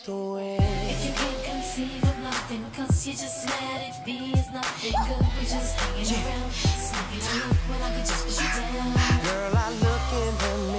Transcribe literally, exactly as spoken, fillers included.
the wind. If you can't conceive of nothing, cause you just let it be, it's nothing good. We're just hanging around, sneaking a look when I could just push you down. Girl, I look in the mirror